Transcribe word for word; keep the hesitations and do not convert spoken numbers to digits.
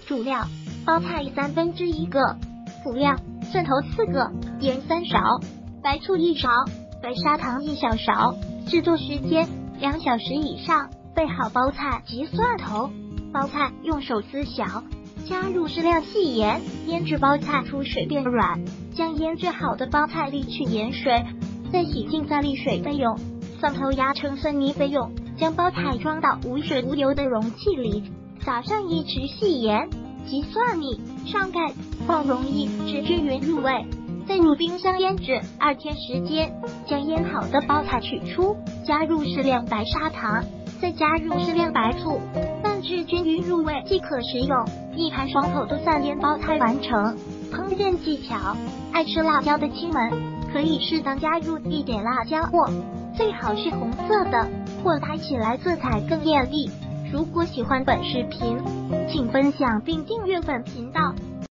主料：包菜三分之一个，辅料：蒜头四个，盐三勺，白醋一勺，白砂糖一小勺。制作时间：两小时以上。备好包菜及蒜头，包菜用手撕小，加入适量细盐，腌制包菜出水变软，将腌制好的包菜沥去盐水，再洗净再沥水备用。蒜头压成蒜泥备用。将包菜装到无水无油的容器里，撒上一匙细盐及蒜泥，上盖，放容易至均匀入味，再入冰箱腌制二天时间。将腌好的包菜取出，加入适量白砂糖，再加入适量白醋，拌至均匀入味即可食用。一盘爽口的蒜腌包菜完成。烹饪技巧：爱吃辣椒的亲们可以适当加入一点辣椒末，最好是红色的，或拍起来色彩更艳丽。如果喜欢本视频，请分享并订阅本频道。